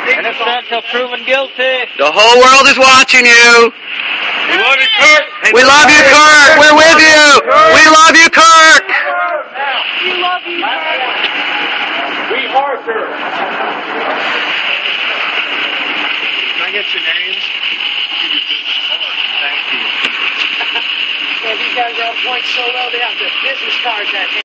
Innocent till proven guilty. The whole world is watching you. We love you, Kirk. We love you, Kirk. We're with you. We love you, Kirk. We love you, Kirk. We Arthur. Can I get your names? Thank you. Yeah, these guys are on point so well, they have the business cards at